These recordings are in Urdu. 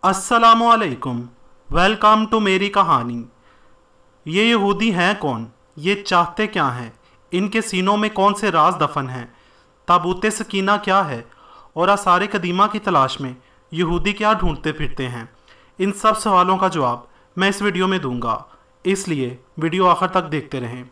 अस्सलामुअलैकुम। वेलकम टू मेरी कहानी। ये यहूदी हैं कौन? ये चाहते क्या हैं? इनके सीनों में कौन से राज दफन हैं? ताबूत सकीना क्या है? और आसार कदीमा की तलाश में यहूदी क्या ढूंढते फिरते हैं? इन सब सवालों का जवाब मैं इस वीडियो में दूंगा, इसलिए वीडियो आखिर तक देखते रहें।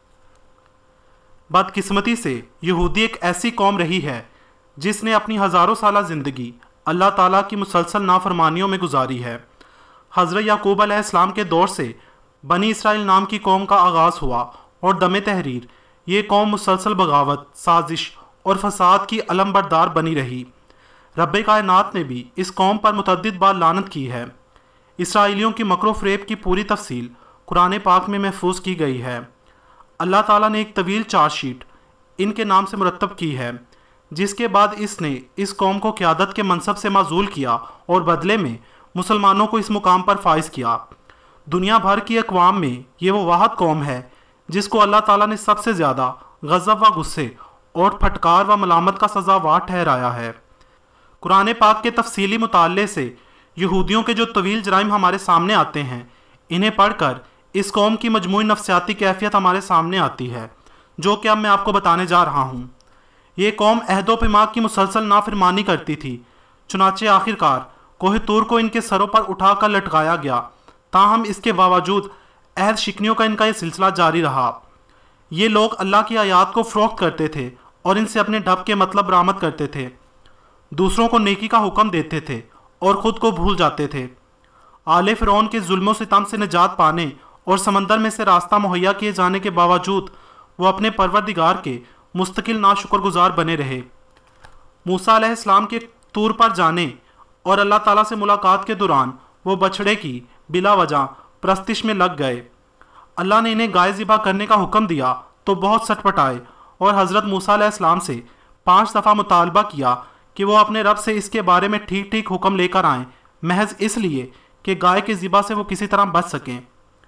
बदकिस्मती से यहूदी एक ऐसी कौम रही है जिसने अपनी हज़ारों साल ज़िंदगी अल्लाह ताला की मुसलसल नाफरमानियों में गुजारी है। हज़रत याकूब अलैहिस्सलाम के दौर से बनी इसराइल नाम की कौम का आगाज़ हुआ और दमे तहरीर ये कौम मुसलसल बगावत, साजिश और फसाद की अलमबरदार बनी रही। रब्बे कायनात ने भी इस कौम पर मुतअद्दिद बार लानत की है। इसराइलियों की मकरो फ़रेब की पूरी तफसील कुरान पाक में महफूज की गई है। अल्लाह ताला ने एक तवील चार्जशीट इनके नाम से मुरतब की है, जिसके बाद इसने इस कौम को क़यादत के मनसब से माजूल किया और बदले में मुसलमानों को इस मुकाम पर फाइज किया। दुनिया भर की अक़वाम में ये वो वाहद कौम है जिसको अल्लाह ताला ने सबसे ज़्यादा गज़ब व गुस्से और फटकार व मलामत का सज़ावार ठहराया है। कुरान पाक के तफसीली मुताले से यहूदियों के जो तवील जराइम हमारे सामने आते हैं, इन्हें पढ़कर इस कौम की मजमूई नफ्सियाती कैफियत हमारे सामने आती है, जो कि अब मैं आपको बताने जा रहा हूँ। ये कौम अहदो पैमा की मुसलसल नाफरमानी करती थी। चुनाचे आखिरकार कोह तूर को इनके सरों पर उठाकर लटकाया गया। ताहम इसके बावजूद अहद शिकनियों का इनका ये सिलसिला जारी रहा। ये लोग अल्लाह की आयात को फ़रोख्त करते थे और इनसे अपने ढब के मतलब बरामद करते थे। दूसरों को नेकी का हुक्म देते थे और ख़ुद को भूल जाते थे। आले फ़िरौन के जुल्मों सितम से निजात पाने और समंदर में से रास्ता मुहैया किए जाने के बावजूद वो अपने परवरदिगार के मुस्तकिल नाशुक्रगुजार बने रहे। मूसा अलैहिस्सलाम के तूर पर जाने और अल्लाह ताला से मुलाकात के दौरान वो बछड़े की बिला वजह प्रस्तिश में लग गए। अल्लाह ने इन्हें गाय ज़िबा करने का हुक्म दिया तो बहुत सटपटाए और हज़रत मूसा अलैहिस्सलाम से 5 दफ़ा मुतालबा किया कि वो अपने रब से इसके बारे में ठीक ठीक हुक्म लेकर आएँ, महज इसलिए कि गाय के ज़िबा से वो किसी तरह बच सकें।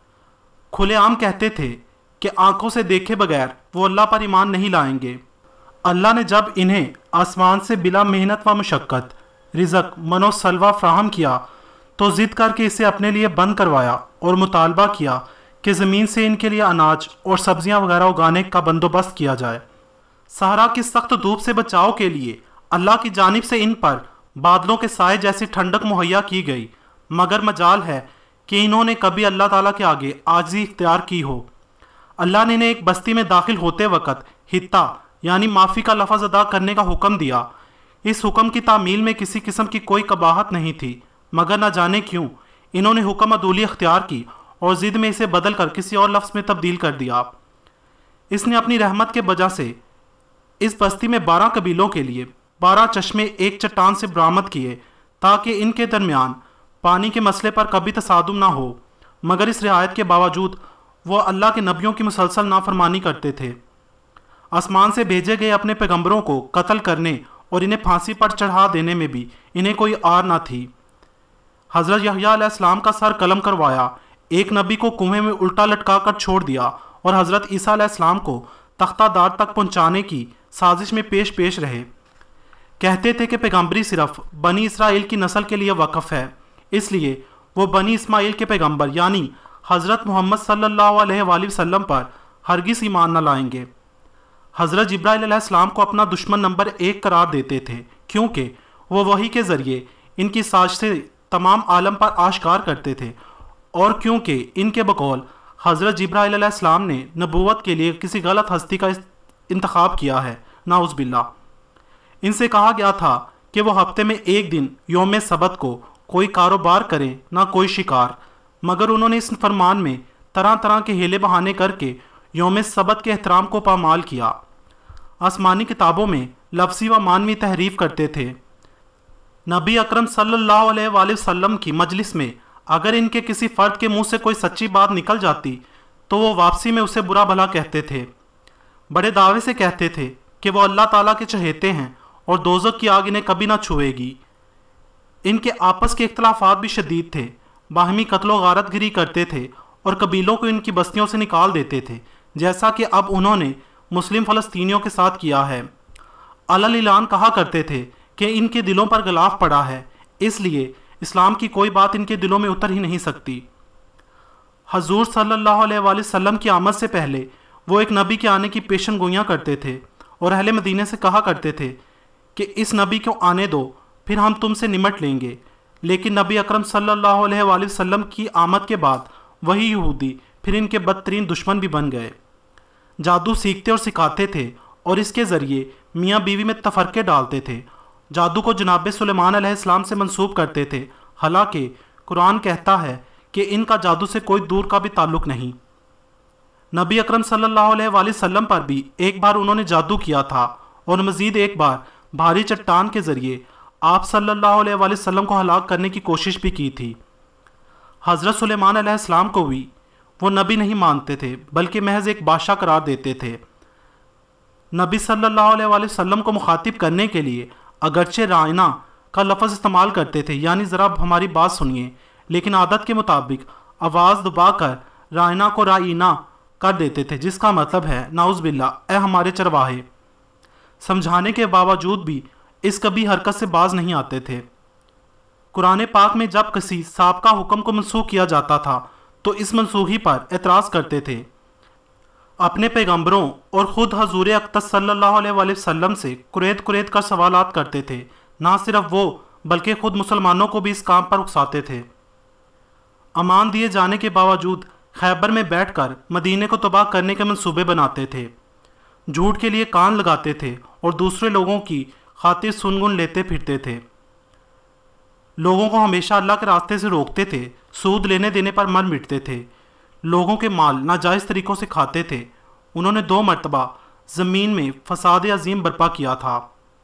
खुलेआम कहते थे कि आंखों से देखे बगैर वो अल्लाह पर ईमान नहीं लाएंगे। अल्लाह ने जब इन्हें आसमान से बिला मेहनत व मुशक्क़त रिज़्क़ मनो सलवा फ्राहम किया तो ज़िद करके इसे अपने लिए बंद करवाया और मुतालबा किया कि ज़मीन से इनके लिए अनाज और सब्जियां वगैरह उगाने का बंदोबस्त किया जाए। सहरा की सख्त धूप से बचाव के लिए अल्लाह की जानिब से इन पर बादलों के साए जैसी ठंडक मुहैया की गई, मगर मजाल है कि इन्होंने कभी अल्लाह ताला के आगे आजिज़ी इख्तियार की हो। अल्लाह ने इन्हें एक बस्ती में दाखिल होते वक़्त हित्ता यानी माफ़ी का लफ्ज़ अदा करने का हुक्म दिया। इस हुक्म की तामील में किसी किस्म की कोई कबाहत नहीं थी, मगर न जाने क्यों इन्होंने हुक्म अदूली अख्तियार की और ज़िद में इसे बदल कर किसी और लफ्ज़ में तब्दील कर दिया। इसने अपनी रहमत के वजह से इस बस्ती में 12 कबीलों के लिए 12 चश्मे एक चट्टान से बरामद किए ताकि इनके दरमियान पानी के मसले पर कभी तसादुम ना हो। मगर इस रियायत के बावजूद वो अल्लाह के नबियों की मुसलसल नाफरमानी करते थे। आसमान से भेजे गए अपने पैगंबरों को कत्ल करने और इन्हें फांसी पर चढ़ा देने में भी इन्हें कोई आर ना थी। हज़रत यहया अलैहिस्सलाम का सर कलम करवाया, एक नबी को कुएं में उल्टा लटका कर छोड़ दिया और हज़रत ईसा अलैहिस्सलाम को तख्तादार तक पहुँचाने की साजिश में पेश रहे। कहते थे कि पैगंबरी सिर्फ बनी इसराइल की नस्ल के लिए वक़फ़ है, इसलिए वो बनी इस्माइल के पैगंबर यानी हज़रत मोहम्मद सल्लल्लाहु अलैहि वसल्लम पर हरगिज़ ईमान न लाएंगे। हज़रत जिब्राइल अलैहिस्सलाम को अपना दुश्मन नंबर 1 करार देते थे, क्योंकि वो वही के ज़रिए इनकी साजिशें तमाम आलम पर आश्कार करते थे और क्योंकि इनके बकौल हज़रत जिब्राइल अलैहिस्सलाम ने नबूवत के लिए किसी गलत हस्ती का इंतखाब किया है, नाउज़ बिल्लाह। इनसे कहा गया था कि वो हफ्ते में एक दिन यौम सबत को कोई कारोबार करें ना कोई शिकार, मगर उन्होंने इस फरमान में तरह तरह के हीले बहाने करके यौम सबत के एहतराम को पामाल किया। आसमानी किताबों में लफ्ज़ी व मानवी तहरीफ करते थे। नबी अकरम सल्लल्लाहु अलैहि वसल्लम की मजलिस में अगर इनके किसी फ़र्द के मुंह से कोई सच्ची बात निकल जाती तो वो वापसी में उसे बुरा भला कहते थे। बड़े दावे से कहते थे कि वो अल्लाह ताला के चहेते हैं और दोज़ख की आग इन्हें कभी ना छुएगी। इनके आपस के इख्तलाफात भी शदीद थे, बाहमी कत्लो गारतगिरी करते थे और कबीलों को इनकी बस्तियों से निकाल देते थे, जैसा कि अब उन्होंने मुस्लिम फ़लस्तीनियों के साथ किया है। अलल-इलान कहा करते थे कि इनके दिलों पर गिलाफ पड़ा है, इसलिए اسلام کی کوئی بات ان کے دلوں میں اتر ہی نہیں سکتی۔ حضور صلی اللہ علیہ وآلہ وسلم کی آمد سے پہلے وہ ایک نبی کے آنے کی پیشن گوئیاں کرتے تھے اور اہل مدینے سے کہا کرتے تھے کہ اس نبی کو آنے دو، پھر ہم تم سے نمٹ لیں گے۔ لیکن نبی اکرم صلی اللہ علیہ وآلہ وسلم کی آمد کے بعد وہی یہودی پھر ان کے بدترین دشمن بھی بن گئے۔ جادو سیکھتے اور سکھاتے تھے اور اس کے ذریعے میاں بیوی میں تفرقے ڈالتے تھے۔ جادو کو جناب سلیمان علیہ السلام سے منسوب کرتے تھے، حالانکہ قرآن کہتا ہے کہ ان کا جادو سے کوئی دور کا بھی تعلق نہیں۔ نبی اکرم صلی اللہ علیہ وآلہ وسلم پر بھی ایک بار انہوں نے جادو کیا تھا اور مزید ایک بار بھاری چٹان کے ذریعے آپ صلی اللہ علیہ وآلہ وسلم کو ہلاک کرنے کی کوشش بھی کی تھی۔ حضرت سلیمان علیہ السلام کو بھی وہ نبی نہیں مانتے تھے بلکہ محض ایک بادشاہ قرار دیتے تھے۔ نبی صلی اللہ علیہ وآلہ وسلم کو مخاطب کرنے کے لیے اگرچہ رائنا کا لفظ استعمال کرتے تھے، یعنی ذرا ہماری بات سنیے، لیکن عادت کے مطابق آواز دبا کر رائنا کو رائنا کر دیتے تھے، جس کا مطلب ہے نعوذ باللہ اے ہمارے چرواہے۔ سمجھانے کے باوجود بھی اس کبھی حرکت سے باز نہیں آتے تھے۔ قرآن پاک میں جب کسی سابقہ حکم کو منسوخ کیا جاتا تھا تو اس منسوخی پر اعتراض کرتے تھے، اپنے پیغمبروں اور خود حضور اقدس صلی اللہ علیہ وآلہ وسلم سے کریت کر سوالات کرتے تھے۔ نہ صرف وہ بلکہ خود مسلمانوں کو بھی اس کام پر اکساتے تھے۔ امان دیے جانے کے باوجود خیبر میں بیٹھ کر مدینے کو تباہ کرنے کے منصوبے بناتے تھے، جھوٹ کے لیے کان لگاتے تھے اور دوسرے لوگوں کی خاطر سنگن لیتے پھرتے تھے۔ لوگوں کو ہمیشہ اللہ کے راستے سے روکتے تھے، سود لینے دینے پر مر مٹتے تھے، لوگوں کے مال ناجائز طریقوں سے کھاتے تھے۔ انہوں نے 2 مرتبہ زمین میں فساد عظیم برپا کیا تھا۔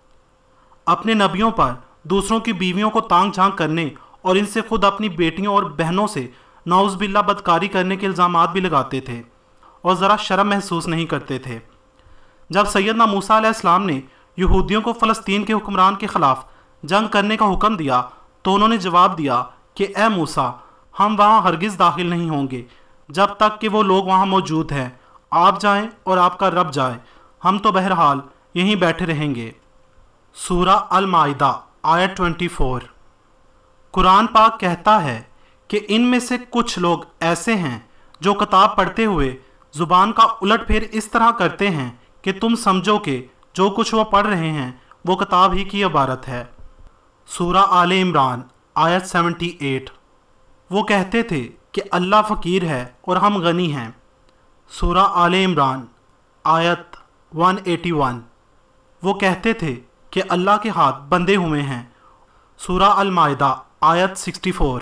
اپنے نبیوں پر دوسروں کی بیویوں کو تانگ جھانک کرنے اور ان سے خود اپنی بیٹیوں اور بہنوں سے نعوذ باللہ بدکاری کرنے کے الزامات بھی لگاتے تھے اور ذرا شرم محسوس نہیں کرتے تھے۔ جب سیدنا موسیٰ علیہ السلام نے یہودیوں کو فلسطین کے حکمران کے خلاف جنگ کرنے کا حکم دیا تو انہوں نے جواب دیا کہ اے موسیٰ، ہم وہاں ہرگز داخل نہیں ہوں گے جب تک کہ وہ لوگ وہاں موجود ہیں۔ آپ جائیں اور آپ کا رب جائے، ہم تو بہرحال یہیں بیٹھے رہیں گے۔ سورہ المائدہ آیت 24۔ قرآن پاک کہتا ہے کہ ان میں سے کچھ لوگ ایسے ہیں جو کتاب پڑھتے ہوئے زبان کا الٹ پھیر اس طرح کرتے ہیں کہ تم سمجھو کہ جو کچھ وہ پڑھ رہے ہیں وہ کتاب ہی کی عبارت ہے۔ سورہ آل عمران آیت 78۔ وہ کہتے تھے کہ اللہ فقیر ہے اور ہم غنی ہیں۔ سورہ آل عمران آیت 181۔ وہ کہتے تھے کہ اللہ کے ہاتھ بندھے ہوئے ہیں۔ سورہ المائدہ آیت 64۔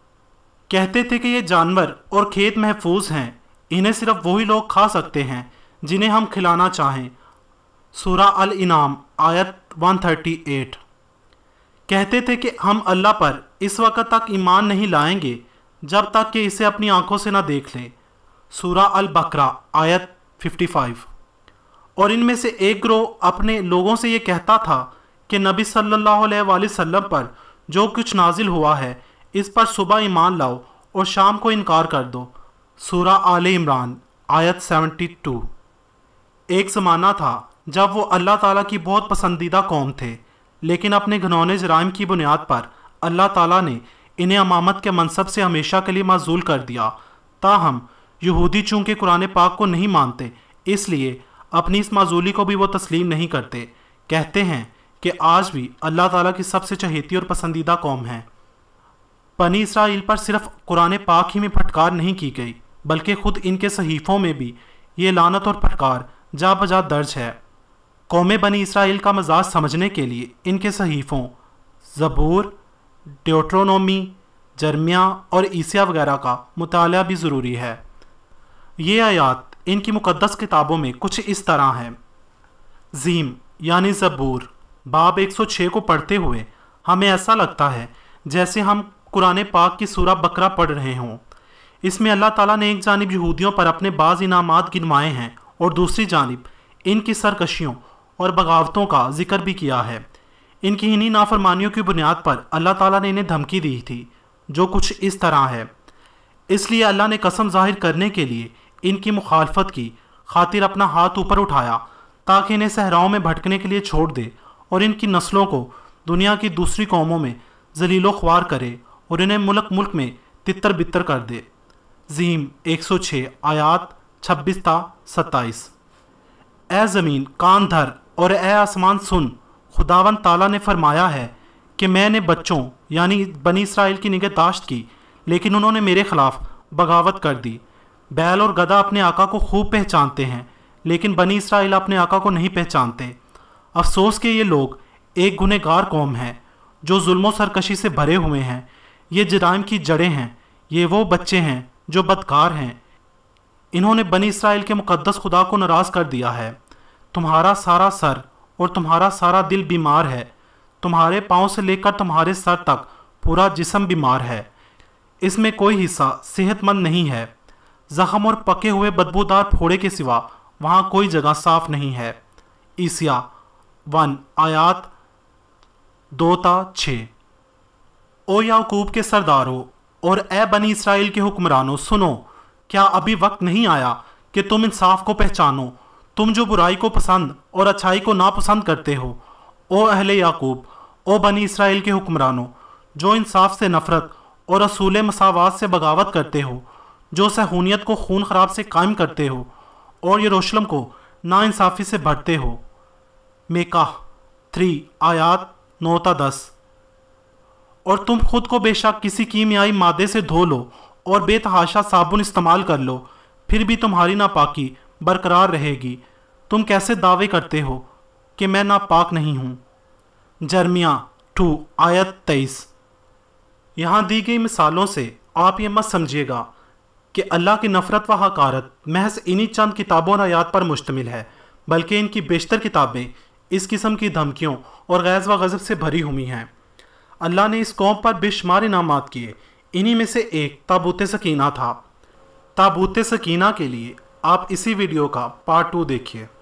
کہتے تھے کہ یہ جانور اور کھیت محفوظ ہیں، انہیں صرف وہی لوگ کھا سکتے ہیں جنہیں ہم کھلانا چاہیں۔ سورہ الانعام آیت 138۔ کہتے تھے کہ ہم اللہ پر اس وقت تک ایمان نہیں لائیں گے جب تک کہ اسے اپنی آنکھوں سے نہ دیکھ لیں۔ سورہ البقرہ آیت 55۔ اور ان میں سے ایک گروہ اپنے لوگوں سے یہ کہتا تھا کہ نبی صلی اللہ علیہ وآلہ وسلم پر جو کچھ نازل ہوا ہے اس پر صبح ایمان لاؤ اور شام کو انکار کر دو۔ سورہ آل عمران آیت 72۔ ایک زمانہ تھا جب وہ اللہ تعالیٰ کی بہت پسندیدہ قوم تھے، لیکن اپنے گھنونے جرائم کی بنیاد پر اللہ تعالیٰ نے انہیں امامت کے منصب سے ہمیشہ کے لیے معزول کر دیا۔ تاہم یہودی چونکہ قرآن پاک کو نہیں مانتے، اس لیے اپنی اس معزولی کو بھی وہ تسلیم نہیں کرتے۔ کہتے ہیں کہ آج بھی اللہ تعالیٰ کی سب سے چہیتی اور پسندیدہ قوم ہے۔ بنی اسرائیل پر صرف قرآن پاک ہی میں پھٹکار نہیں کی گئی بلکہ خود ان کے صحیفوں میں بھی یہ لعنت اور پھٹکار جا بجا درج ہے۔ قوم بنی اسرائیل کا مزاج سمجھنے کے لیے ان کے صحیفوں زبور، ڈیوٹرونومی، جرمیہ اور عیسیہ وغیرہ کا مطالعہ بھی ضروری ہے۔ یہ آیات ان کی مقدس کتابوں میں کچھ اس طرح ہیں۔ زیم یعنی زبور باب 106 کو پڑھتے ہوئے ہمیں ایسا لگتا ہے جیسے ہم قرآن پاک کی سورہ بقرہ پڑھ رہے ہوں۔ اس میں اللہ تعالیٰ نے ایک جانب یہودیوں پر اپنے بعض انعامات گنوائے ہیں اور دوسری جانب ان کی سرکشیوں اور بغاوتوں کا ذکر بھی کیا ہے۔ ان کی انہی نافرمانیوں کی بنیاد پر اللہ تعالیٰ نے انہیں دھمکی دی تھی، جو کچھ اس طرح ہے۔ اس لیے اللہ نے قسم ظاہر کرنے کے لیے ان کی مخالفت کی خاطر اپنا ہاتھ اوپر اٹھایا تاکہ انہیں صحراؤں میں بھٹکنے کے لیے چھوڑ دے اور ان کی نسلوں کو دنیا کی دوسری قوموں میں ذلیل و خوار کرے اور انہیں ملک ملک میں تتر بتر کر دے۔ زیم 106 آیات 26 تا 27۔ اے زمین کان دھر اور اے آسمان سن، خداوند تعالیٰ نے فرمایا ہے کہ میں نے بچوں یعنی بنی اسرائیل کی نگہداشت کی، لیکن انہوں نے میرے خلاف بغاوت کر دی۔ بیل اور گدھا اپنے آقا کو خوب پہچانتے ہیں، لیکن بنی اسرائیل اپنے آقا کو نہیں پہچانتے۔ افسوس کہ یہ لوگ ایک گنہگار قوم ہے جو ظلم و سرکشی سے بھرے ہوئے ہیں۔ یہ جرائم کی جڑیں ہیں، یہ وہ بچے ہیں جو بدکار ہیں۔ انہوں نے بنی اسرائیل کے مقدس خدا کو ناراض کر دیا ہے۔ تمہارا سارا سر اور تمہارا سارا دل بیمار ہے، تمہارے پاؤں سے لے کر تمہارے سر تک پورا جسم بیمار ہے، اس میں کوئی حصہ صحت مند نہیں ہے۔ زخم اور پکے ہوئے بدبودار پھوڑے کے سوا وہاں کوئی جگہ صاف نہیں ہے۔ عیسیٰ 1 آیات 2 تا 6۔ او یعقوب کے سردارو اور اے بنی اسرائیل کے حکمرانوں سنو، کیا ابھی وقت نہیں آیا کہ تم انصاف کو پہچانو، تم جو برائی کو پسند اور اچھائی کو ناپسند کرتے ہو؟ او اہل یعقوب، او بنی اسرائیل کے حکمرانوں جو انصاف سے نفرت اور اصول مساوات سے بغاوت کرتے ہو، جو صہیونیت کو خون خراب سے قائم کرتے ہو اور یروشلم کو ناانصافی سے بھرتے ہو۔ میکہ 3 آیات 9 تا 10۔ اور تم خود کو بے شک کسی کیمیائی مادے سے دھو لو اور بے تحاشا صابن استعمال کر لو، پھر بھی تمہاری ناپاکی برقرار رہے گی۔ تم کیسے دعوے کرتے ہو کہ میں ناپاک نہیں ہوں؟ جرمیہ 2 آیت 23۔ یہاں دی گئی مثالوں سے آپ یہ مت سمجھیے گا کہ اللہ کی نفرت و حقارت محض انہی چند کتابوں اور آیات پر مشتمل ہے، بلکہ ان کی بیشتر کتابیں اس قسم کی دھمکیوں اور غیظ و غضب سے بھری ہوئی ہیں۔ اللہ نے اس قوم پر بے شمار انعامات کیے، انہی میں سے ایک تابوت سکینہ تھا۔ تابوت سکینہ کے لیے آپ اسی ویڈیو کا پارٹ 2 دیکھیے۔